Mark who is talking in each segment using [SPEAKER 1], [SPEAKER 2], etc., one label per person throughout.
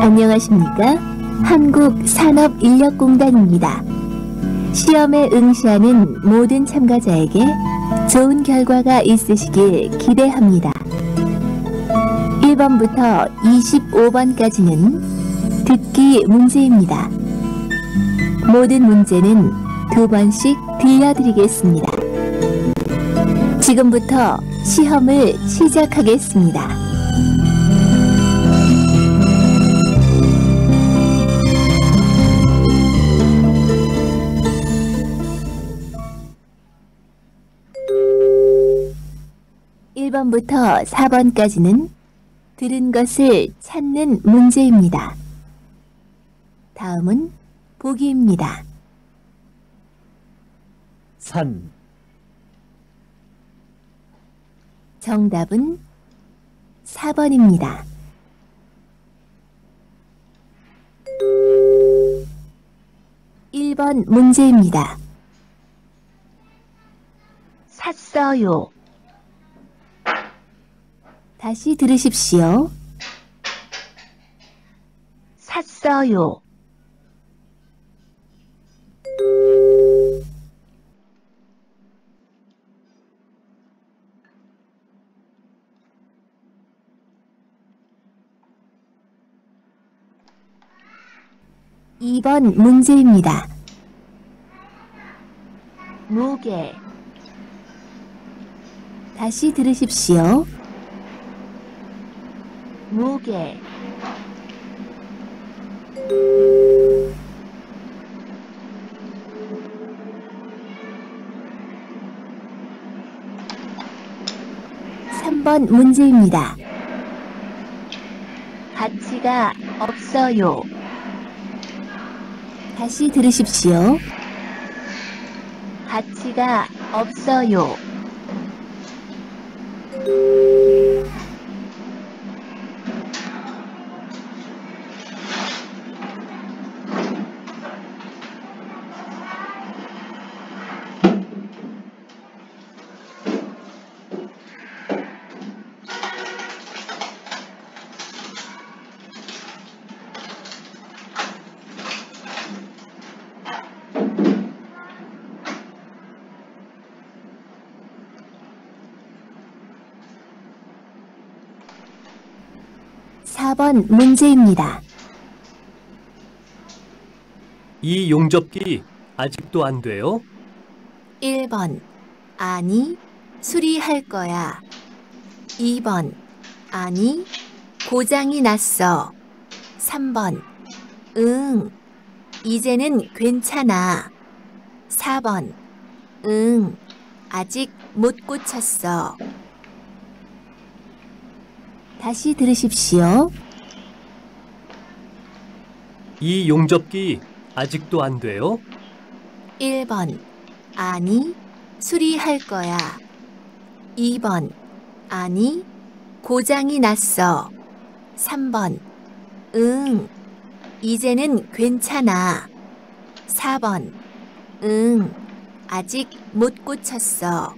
[SPEAKER 1] 안녕하십니까? 한국산업인력공단입니다. 시험에 응시하는 모든 참가자에게 좋은 결과가 있으시길 기대합니다. 1번부터 25번까지는 듣기 문제입니다. 모든 문제는 2번씩 들려드리겠습니다. 지금부터 시험을 시작하겠습니다. (1번부터) (4번까지는) 들은 것을 찾는 문제입니다. 다음은 보기입니다.
[SPEAKER 2] 산,
[SPEAKER 1] 정답은 4번입니다. (1번) 문제입니다. 샀어요. 다시 들으십시오. 샀어요. (2번) 문제입니다. 무게. 다시 들으십시오. 무게. (3번) 문제입니다. 가치가 없어요. 다시 들으십시오. 가치가 없어요. (4번) 문제입니다.
[SPEAKER 2] 이 용접기 아직도 안 돼요?
[SPEAKER 1] 1번 아니, 수리할 거야. 2번 아니, 고장이 났어. 3번 응, 이제는 괜찮아. 4번 응, 아직 못 고쳤어. 다시 들으십시오.
[SPEAKER 2] 이 용접기 아직도 안 돼요?
[SPEAKER 1] 1번 아니, 수리할 거야. 2번 아니, 고장이 났어. 3번 응, 이제는 괜찮아. 4번 응, 아직 못 고쳤어.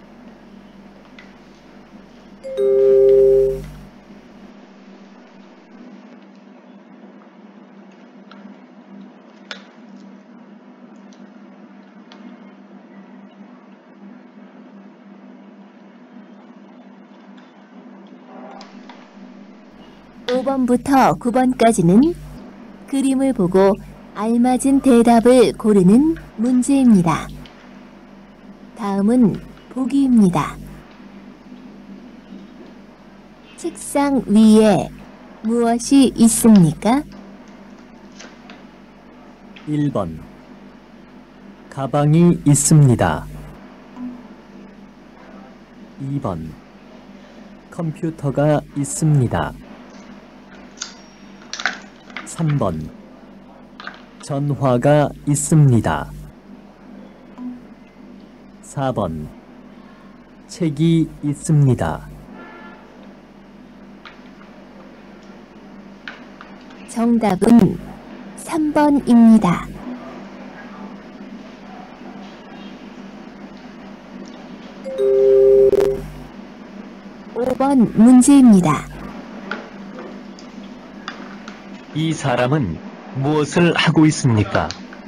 [SPEAKER 1] (5번부터) (9번까지는) 그림을 보고 알맞은 대답을 고르는 문제입니다. 다음은 보기입니다. 책상 위에 무엇이 있습니까?
[SPEAKER 2] 1번 가방이 있습니다. 2번 컴퓨터가 있습니다. 3번 전화가 있습니다. 4번 책이 있습니다.
[SPEAKER 1] 정답은 3번입니다. 5번 문제입니다.
[SPEAKER 2] 이 사람은 무엇을 하고 있습니까?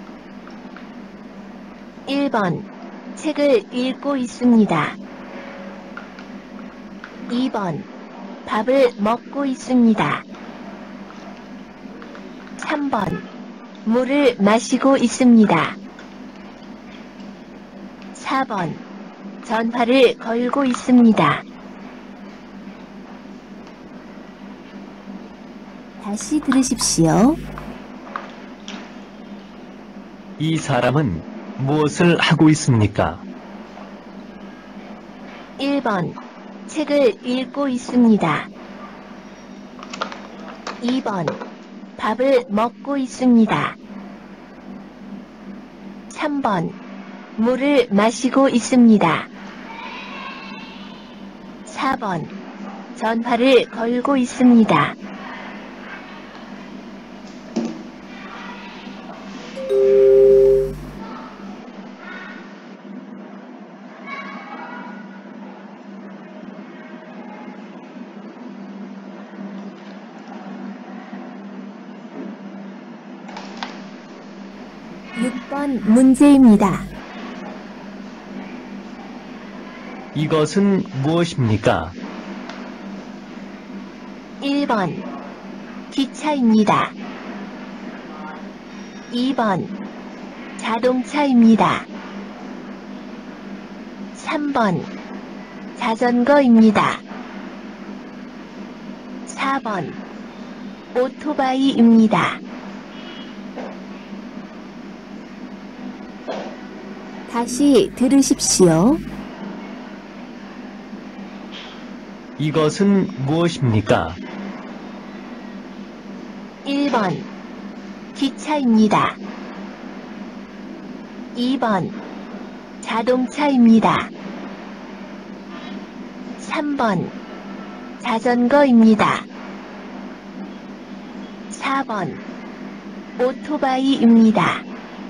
[SPEAKER 1] 1번 책을 읽고 있습니다. 2번 밥을 먹고 있습니다. 3번 물을 마시고 있습니다. 4번 전화를 걸고 있습니다. 다시 들으십시오.
[SPEAKER 2] 이 사람은 무엇을 하고 있습니까?
[SPEAKER 1] 1번 책을 읽고 있습니다. 2번 밥을 먹고 있습니다. 3번 물을 마시고 있습니다. 4번 전화를 걸고 있습니다. 육 번 문제입니다.
[SPEAKER 2] 이것은 무엇입니까?
[SPEAKER 1] 1번 기차입니다. 2번 자동차입니다. 3번 자전거입니다. 4번 오토바이입니다. 다시 들으십시오.
[SPEAKER 2] 이것은 무엇입니까?
[SPEAKER 1] 1번 기차입니다. 2번 자동차입니다. 3번 자전거입니다. 4번 오토바이입니다.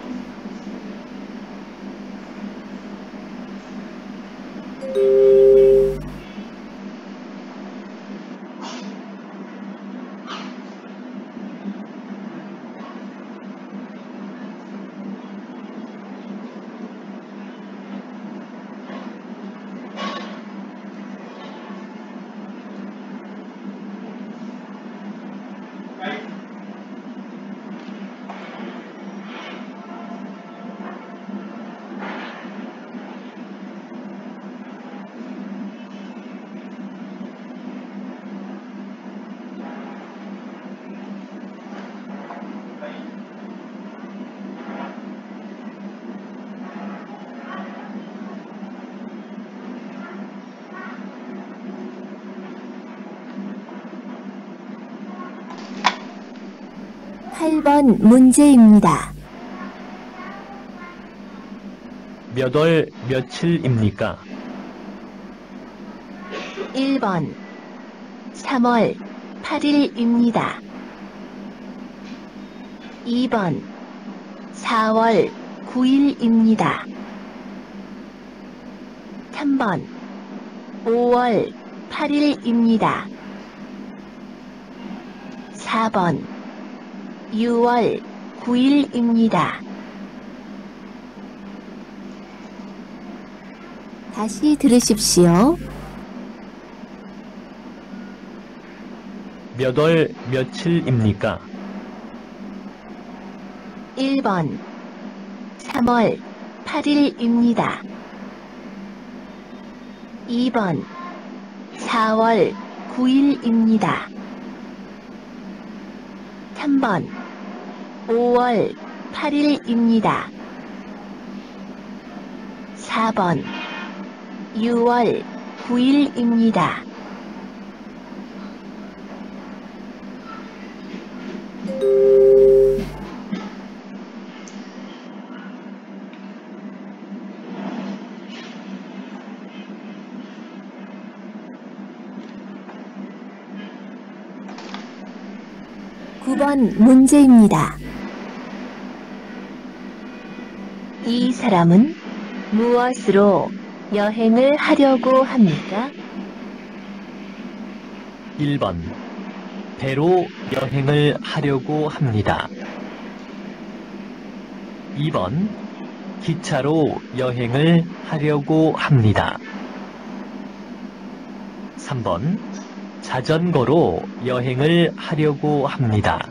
[SPEAKER 1] 팔 번 문제입니다.
[SPEAKER 2] 몇 월 며칠입니까?
[SPEAKER 1] 1번 3월 8일입니다. 2번 4월 9일입니다. 3번 5월 8일입니다. 4번 6월 9일입니다. 다시 들으십시오.
[SPEAKER 2] 몇 월 며칠입니까?
[SPEAKER 1] 1번 3월 8일입니다. 2번 4월 9일입니다. 3번 5월 8일입니다. 4번 6월 9일입니다. 구 번 문제입니다. 이 사람은 무엇으로 여행을 하려고 합니까?
[SPEAKER 2] 1번
[SPEAKER 3] 배로 여행을 하려고 합니다. 2번 기차로 여행을 하려고 합니다. 3번 자전거로 여행을 하려고 합니다.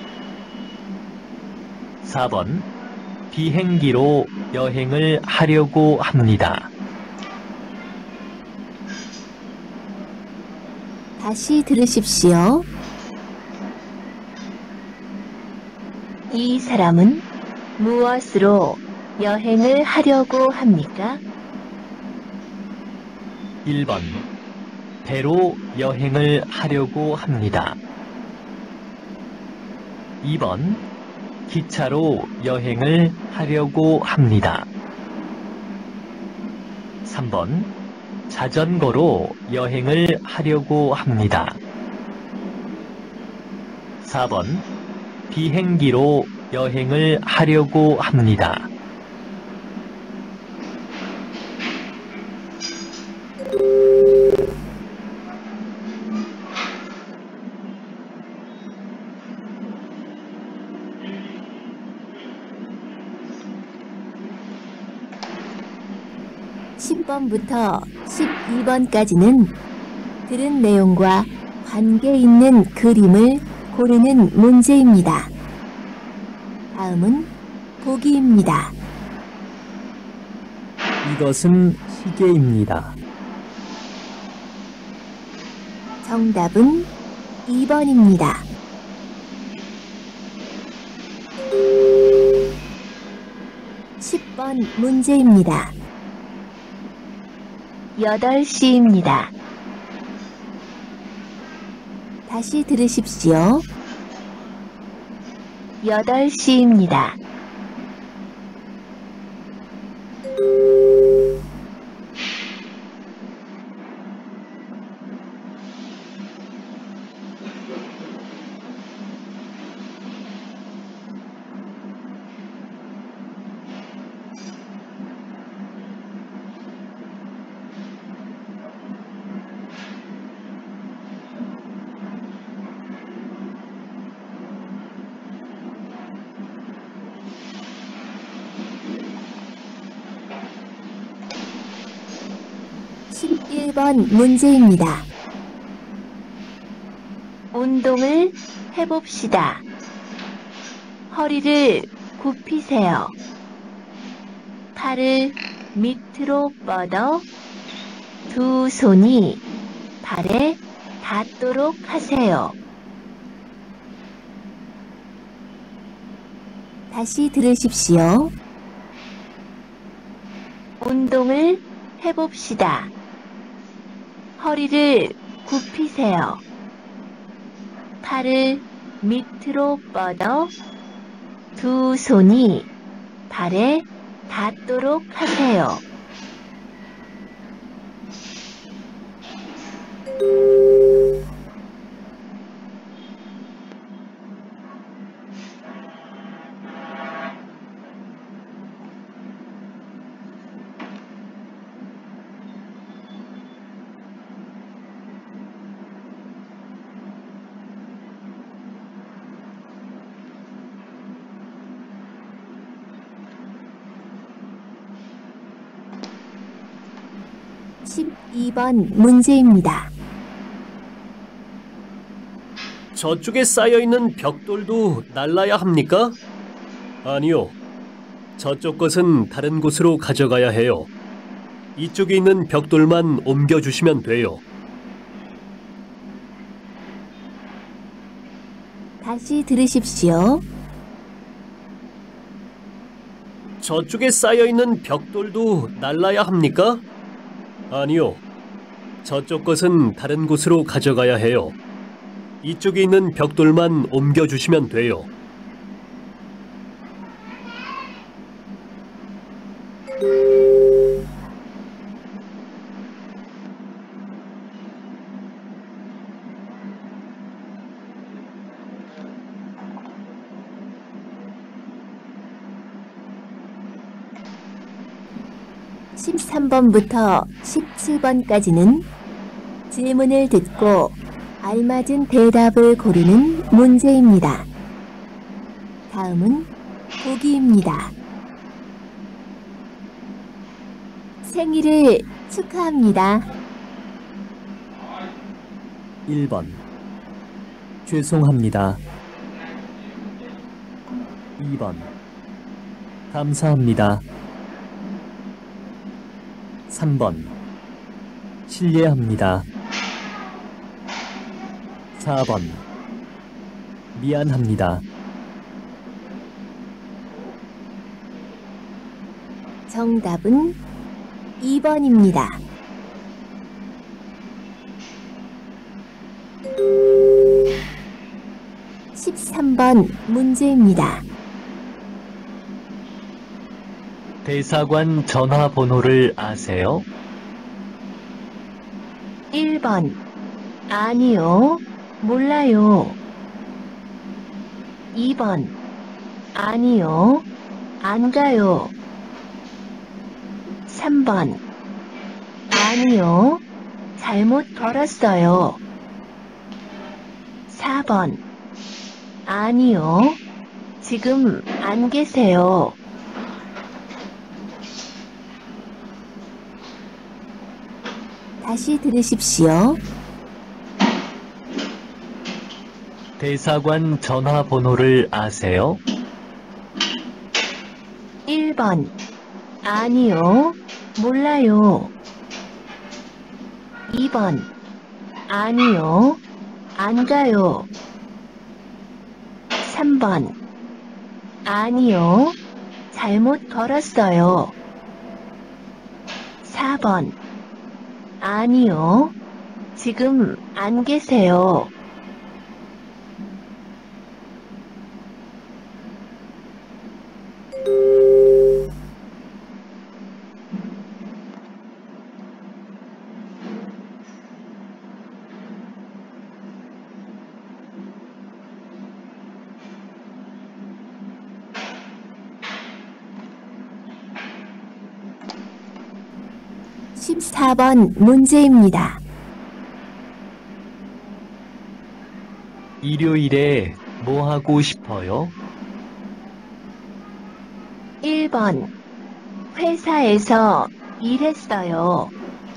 [SPEAKER 3] 4번 비행기로 여행을 하려고 합니다.
[SPEAKER 1] 다시 들으십시오. 이 사람은 무엇으로 여행을 하려고 합니까?
[SPEAKER 3] 1번 배로 여행을 하려고 합니다. 2번 기차로 여행을 하려고 합니다. 3번 자전거로 여행을 하려고 합니다. 4번 비행기로 여행을 하려고 합니다.
[SPEAKER 1] (10번부터) (12번까지는) 들은 내용과 관계 있는 그림을 고르는 문제입니다. 다음은 보기입니다.
[SPEAKER 2] 이것은 시계입니다.
[SPEAKER 1] 정답은 2번입니다. 10번 문제입니다. 8시입니다. 다시 들으십시오. 8시입니다. (11번) 문제입니다. 운동을 해봅시다. 허리를 굽히세요. 팔을 밑으로 뻗어 두 손이 발에 닿도록 하세요. 다시 들으십시오. 운동을 해봅시다. 허리를 굽히세요. 팔을 밑으로 뻗어 두 손이 발에 닿도록 하세요. (12번) 문제입니다.
[SPEAKER 2] 저쪽에 쌓여있는 벽돌도 날라야 합니까? 아니요. 저쪽 것은 다른 곳으로 가져가야 해요. 이쪽에 있는 벽돌만 옮겨주시면 돼요.
[SPEAKER 1] 다시 들으십시오.
[SPEAKER 2] 저쪽에 쌓여있는 벽돌도 날라야 합니까? 아니요. 저쪽 것은 다른 곳으로 가져가야 해요. 이쪽에 있는 벽돌만 옮겨주시면 돼요.
[SPEAKER 1] (13번부터) (17번까지는) 질문을 듣고 알맞은 대답을 고르는 문제입니다. 다음은 보기입니다. 생일을 축하합니다.
[SPEAKER 2] 1번 죄송합니다. 2번 감사합니다. 3번 실례합니다. 4번 미안합니다.
[SPEAKER 1] 정답은 2번입니다. 13번 문제입니다.
[SPEAKER 3] 대사관 전화번호를 아세요?
[SPEAKER 1] 1번 아니요, 몰라요. 2번 아니요, 안 가요. 3번 아니요, 잘못 걸었어요. 4번 아니요, 지금 안 계세요. 다시 들으십시오.
[SPEAKER 3] 대사관 전화번호를 아세요?
[SPEAKER 1] 1번 아니요, 몰라요. 2번 아니요, 안 가요. 3번 아니요, 잘못 걸었어요. 4번 아니요, 지금 안 계세요. (14번) 문제입니다.
[SPEAKER 3] 일요일에 뭐 하고 싶어요?
[SPEAKER 1] 1번 회사에서 일했어요.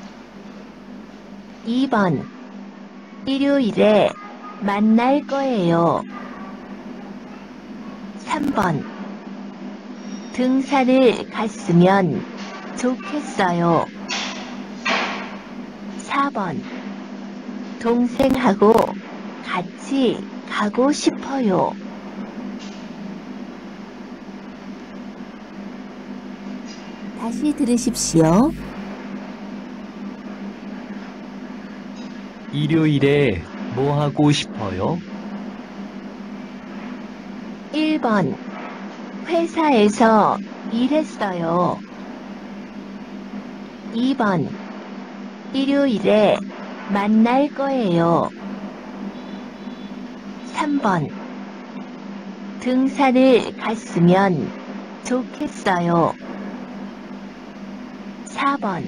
[SPEAKER 1] 2번 일요일에 만날 거예요. 3번 등산을 갔으면 좋겠어요. 4번 동생하고 같이 가고 싶어요. 다시 들으십시오.
[SPEAKER 3] 일요일에 뭐 하고 싶어요?
[SPEAKER 1] 1번 회사에서 일했어요. 2번 일요일에 만날 거예요. 3번 등산을 갔으면 좋겠어요. 4번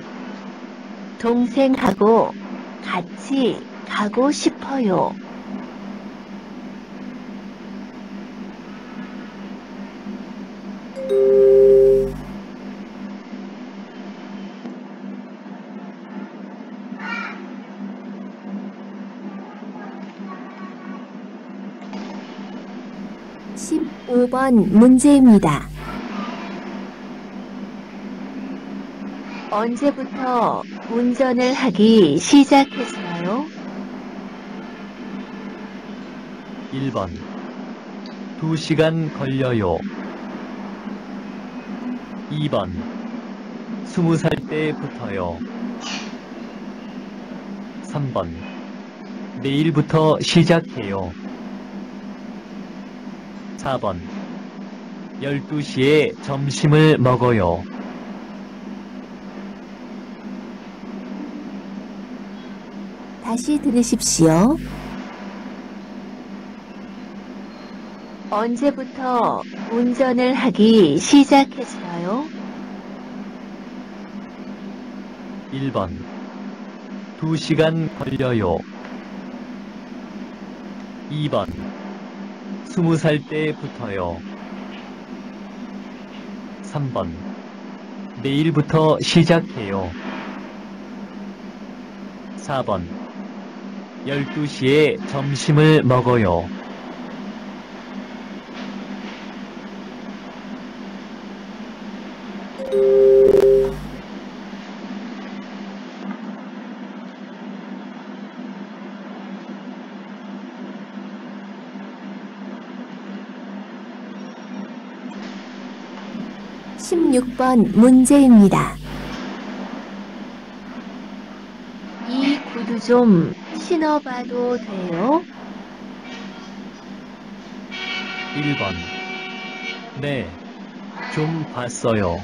[SPEAKER 1] 동생하고 같이 가고 싶어요. (15번) 문제입니다. 언제부터 운전을 하기 시작했어요?
[SPEAKER 3] 1번 2시간 걸려요. 2번 20살 때부터요. 3번 내일부터 시작해요. 4번 12시에 점심을 먹어요.
[SPEAKER 1] 다시 들으십시오. 언제부터 운전을 하기 시작했어요?
[SPEAKER 3] 1번 2시간 걸려요. 2번. 20살 때부터요. 3번. 내일부터 시작해요. 4번. 12시에 점심을 먹어요.
[SPEAKER 1] 16번 문제입니다. 이 구두 좀 신어봐도 돼요?
[SPEAKER 3] 1번. 네, 좀 봤어요.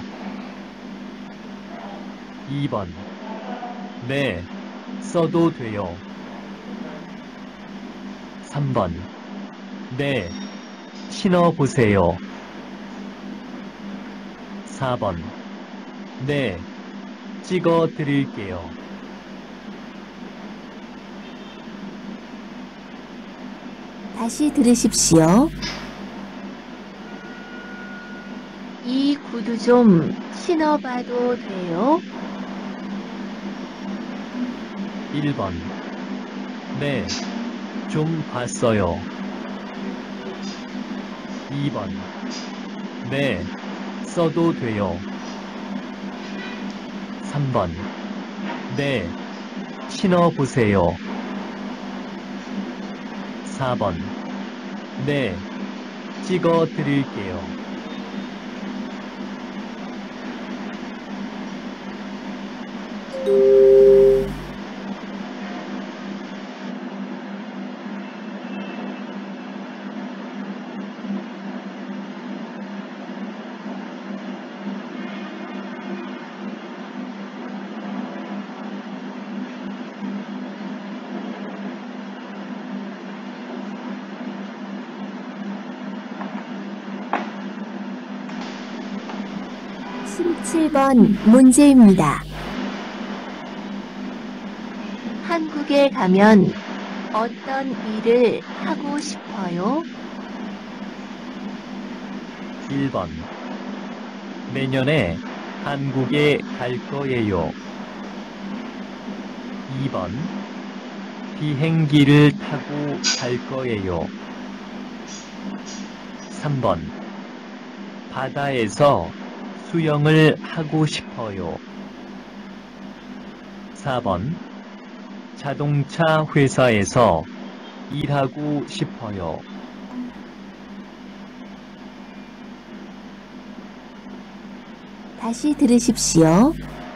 [SPEAKER 3] 2번. 네, 써도 돼요. 3번. 네, 신어보세요. 4번. 네, 찍어 드릴게요.
[SPEAKER 1] 다시 들으십시오. 이 구두 좀 신어봐도 돼요?
[SPEAKER 3] 1번. 네, 좀 봤어요. 2번. 네, 써도 돼요. 3번. 네, 신어보세요. 4번. 네, 찍어 드릴게요.
[SPEAKER 1] (17번) 문제입니다. 한국에 가면 어떤 일을 하고 싶어요?
[SPEAKER 3] 1번. 내년에 한국에 갈 거예요. 2번. 비행기를 타고 갈 거예요. 3번. 바다에서 수영을 하고 싶어요. 4번. 자동차 회사에서 일하고 싶어요.
[SPEAKER 1] 다시 들으십시오.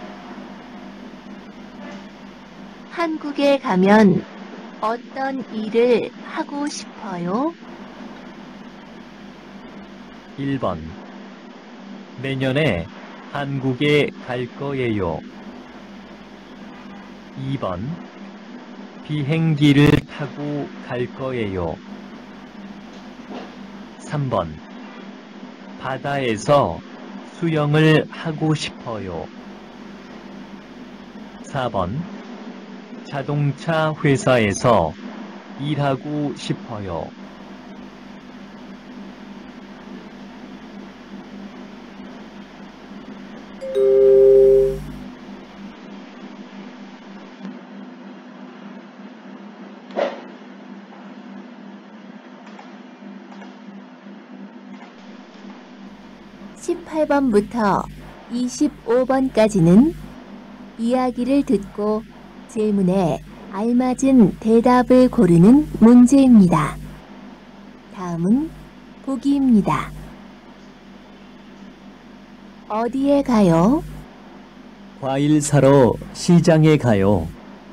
[SPEAKER 1] 한국에 가면 어떤 일을 하고 싶어요?
[SPEAKER 3] 1번. 내년에 한국에 갈 거예요. 2번. 비행기를 타고 갈 거예요. 3번. 바다에서 수영을 하고 싶어요. 4번. 자동차 회사에서 일하고 싶어요.
[SPEAKER 1] (18번부터) (25번까지는) 이야기를 듣고 질문에 알맞은 대답을 고르는 문제입니다. 다음은 보기입니다. 어디에 가요?
[SPEAKER 3] 과일 사러 시장에 가요.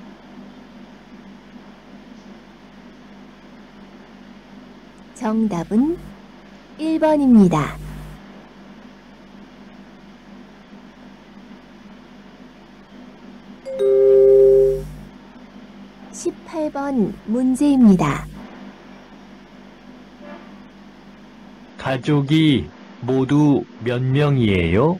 [SPEAKER 1] 정답은 1번입니다. (18번) 문제입니다.
[SPEAKER 3] 가족이 모두 몇 명이에요?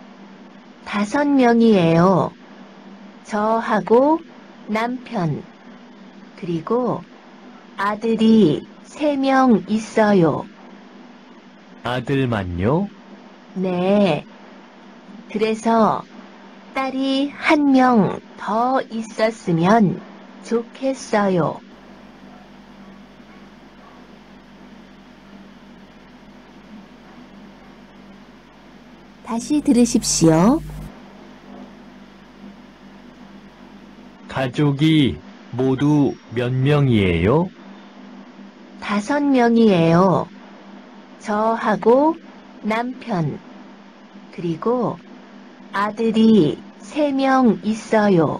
[SPEAKER 1] 5명이에요. 저하고 남편, 그리고 아들이 3명 있어요.
[SPEAKER 3] 아들만요?
[SPEAKER 1] 네. 그래서 딸이 1명 더 있었으면 좋겠어요. 다시 들으십시오.
[SPEAKER 3] 가족이 모두 몇 명이에요?
[SPEAKER 1] 5명이에요. 저하고 남편, 그리고 아들이 3명 있어요.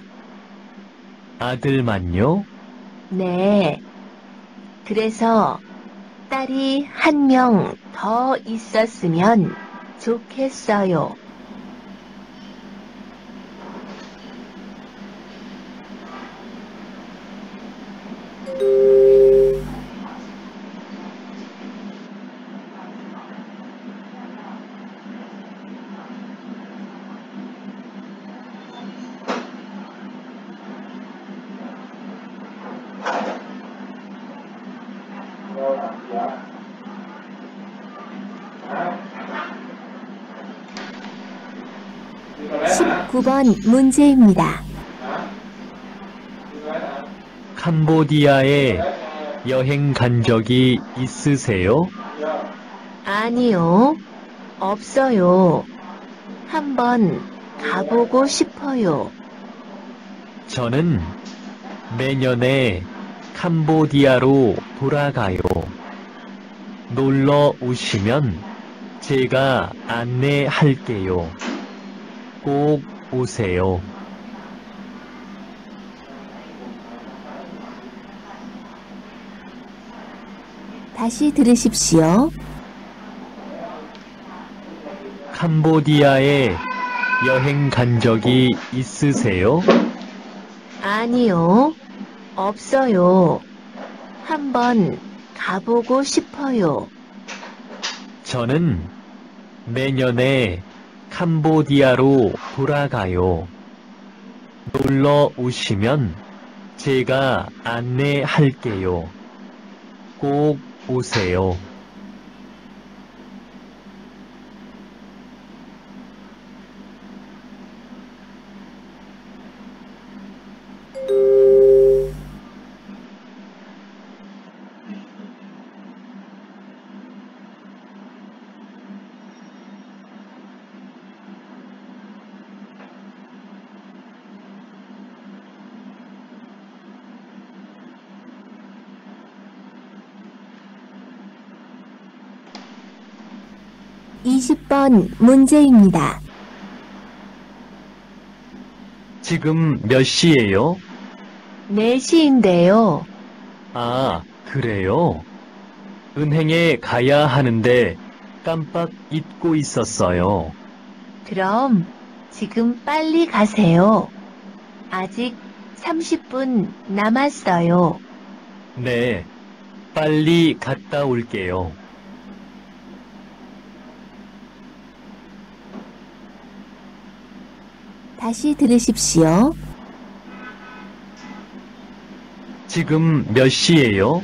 [SPEAKER 3] 아들만요?
[SPEAKER 1] 네. 그래서 딸이 1명 더 있었으면 좋겠어요. (19번) 문제입니다.
[SPEAKER 3] 캄보디아에 여행 간 적이 있으세요?
[SPEAKER 1] 아니요, 없어요. 한번 가보고 싶어요.
[SPEAKER 3] 저는 매년에 캄보디아로 돌아가요. 놀러 오시면 제가 안내할게요. 꼭 오세요.
[SPEAKER 1] 다시 들으십시오.
[SPEAKER 3] 캄보디아에 여행 간 적이 있으세요?
[SPEAKER 1] 아니요, 없어요. 한번 가보고 싶어요.
[SPEAKER 3] 저는 매년에 캄보디아로 돌아가요. 놀러 오시면 제가 안내할게요. 꼭 오세요.
[SPEAKER 1] (20번) 문제입니다.
[SPEAKER 3] 지금 몇 시예요?
[SPEAKER 1] 4시인데요.
[SPEAKER 3] 아, 그래요? 은행에 가야 하는데 깜빡 잊고 있었어요.
[SPEAKER 1] 그럼 지금 빨리 가세요. 아직 30분 남았어요.
[SPEAKER 3] 네, 빨리 갔다 올게요.
[SPEAKER 1] 다시 들으십시오.
[SPEAKER 3] 지금 몇 시예요?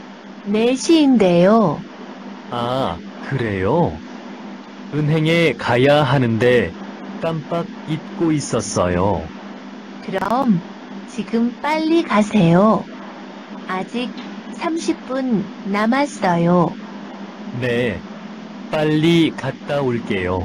[SPEAKER 1] 4시인데요.
[SPEAKER 3] 아, 그래요? 은행에 가야 하는데 깜빡 잊고 있었어요.
[SPEAKER 1] 그럼 지금 빨리 가세요. 아직 30분 남았어요.
[SPEAKER 3] 네, 빨리 갔다 올게요.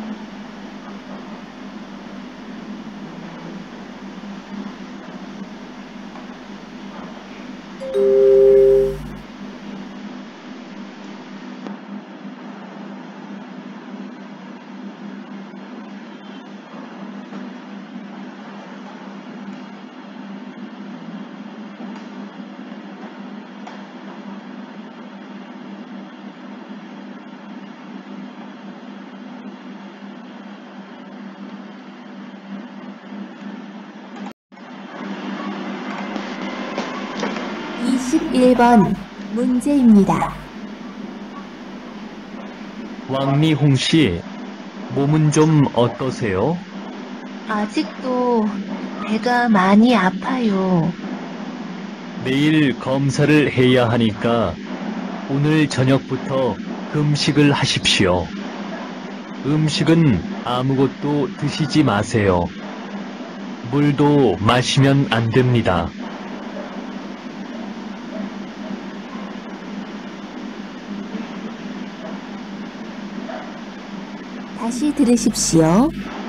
[SPEAKER 1] (21번) 문제입니다.
[SPEAKER 3] 왕미홍 씨, 몸은 좀 어떠세요?
[SPEAKER 1] 아직도 배가 많이 아파요.
[SPEAKER 3] 내일 검사를 해야 하니까 오늘 저녁부터 금식을 하십시오. 음식은 아무것도 드시지 마세요. 물도 마시면 안 됩니다.
[SPEAKER 1] 다시 들으십시오.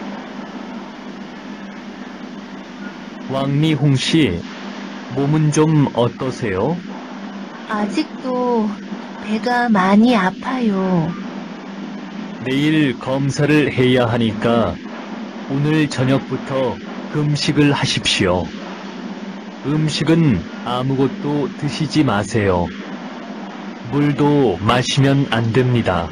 [SPEAKER 3] 왕미홍 씨, 몸은 좀 어떠세요?
[SPEAKER 1] 아직도 배가 많이 아파요.
[SPEAKER 3] 내일 검사를 해야 하니까 오늘 저녁부터 금식을 하십시오. 음식은 아무것도 드시지 마세요. 물도 마시면 안 됩니다.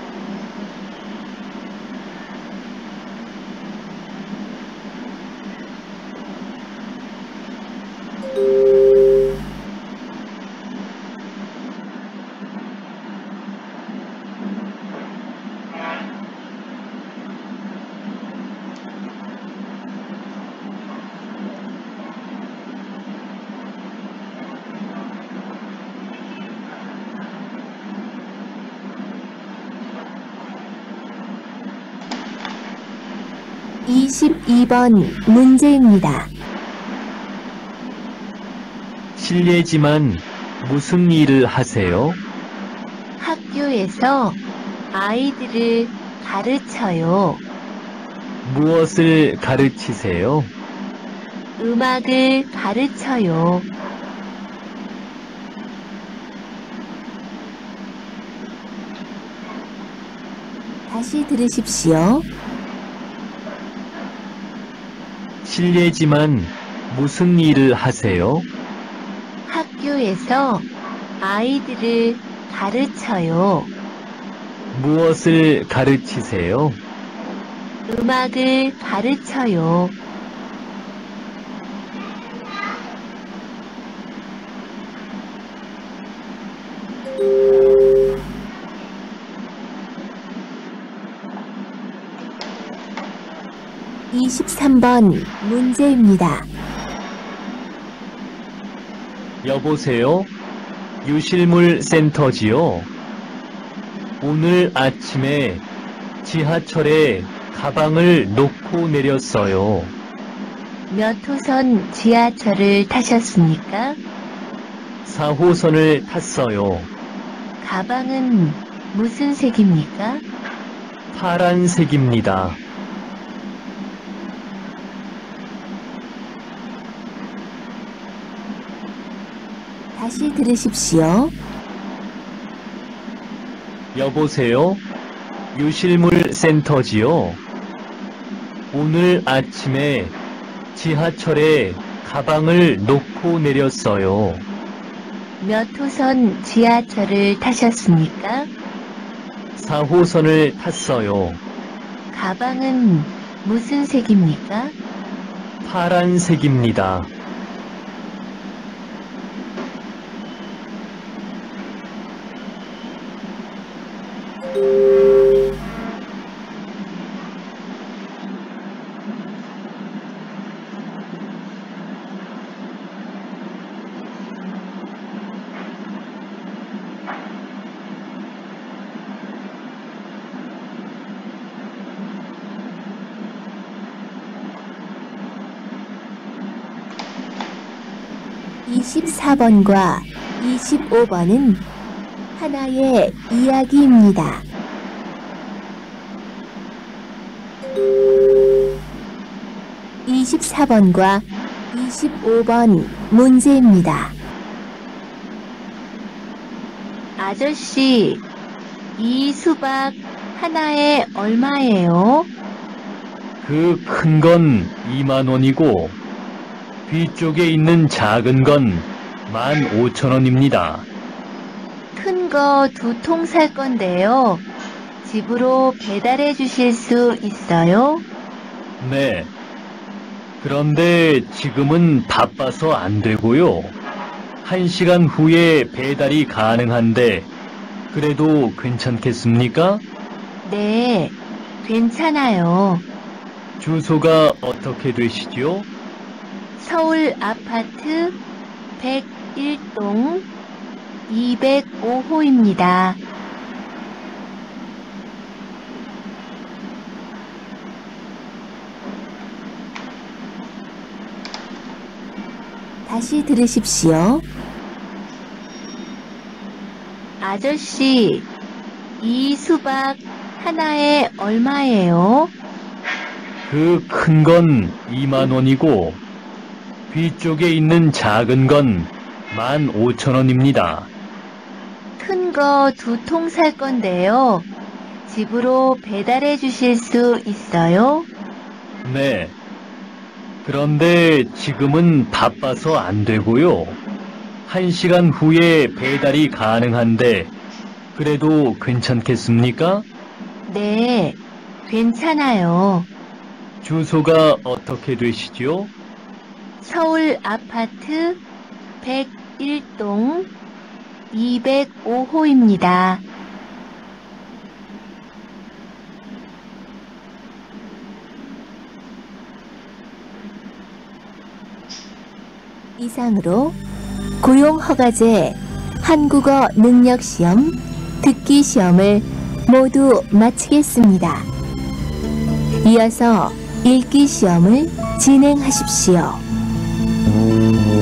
[SPEAKER 1] 이십이 번 문제입니다.
[SPEAKER 3] 실례지만 무슨 일을 하세요?
[SPEAKER 1] 학교에서 아이들을 가르쳐요.
[SPEAKER 3] 무엇을 가르치세요?
[SPEAKER 1] 음악을 가르쳐요. 다시 들으십시오.
[SPEAKER 3] 실례지만 무슨 일을 하세요?
[SPEAKER 1] 학교에서 아이들을 가르쳐요.
[SPEAKER 3] 무엇을 가르치세요?
[SPEAKER 1] 음악을 가르쳐요. 이십삼 번 문제입니다.
[SPEAKER 3] 여보세요? 유실물 센터지요? 오늘 아침에 지하철에 가방을 놓고 내렸어요.
[SPEAKER 1] 몇 호선 지하철을 타셨습니까?
[SPEAKER 3] 4호선을 탔어요.
[SPEAKER 1] 가방은 무슨 색입니까?
[SPEAKER 3] 파란색입니다.
[SPEAKER 1] 다시 들으십시오.
[SPEAKER 3] 여보세요? 유실물 센터지요? 오늘 아침에 지하철에 가방을 놓고 내렸어요.
[SPEAKER 1] 몇 호선 지하철을 타셨습니까?
[SPEAKER 3] 4호선을 탔어요.
[SPEAKER 1] 가방은 무슨 색입니까?
[SPEAKER 3] 파란색입니다.
[SPEAKER 1] 이십사 번과 25번은 하나의 이야기입니다. 이십사 번과 25번 문제입니다. 아저씨, 이 수박 하나에 얼마예요?
[SPEAKER 3] 그 큰 건 2만 원이고 뒤쪽에 있는 작은 건 15,000원입니다.
[SPEAKER 1] 큰 거 2통 살 건데요. 집으로 배달해 주실 수 있어요?
[SPEAKER 3] 네. 그런데 지금은 바빠서 안 되고요. 1시간 후에 배달이 가능한데 그래도 괜찮겠습니까?
[SPEAKER 1] 네, 괜찮아요.
[SPEAKER 3] 주소가 어떻게 되시죠?
[SPEAKER 1] 서울 아파트 101동 205호입니다.
[SPEAKER 4] 다시 들으십시오.
[SPEAKER 1] 아저씨, 이 수박 하나에 얼마예요?
[SPEAKER 3] 그 큰 건 2만 원이고 뒤쪽에 있는 작은 건 15,000원입니다.
[SPEAKER 1] 큰 거 2통 살 건데요. 집으로 배달해 주실 수 있어요?
[SPEAKER 3] 네. 그런데 지금은 바빠서 안 되고요. 1시간 후에 배달이 가능한데 그래도 괜찮겠습니까?
[SPEAKER 1] 네, 괜찮아요.
[SPEAKER 3] 주소가 어떻게 되시죠?
[SPEAKER 1] 서울 아파트 101동 205호입니다.
[SPEAKER 4] 이상으로 고용허가제 한국어 능력시험 듣기 시험을 모두 마치겠습니다. 이어서 읽기 시험을 진행하십시오.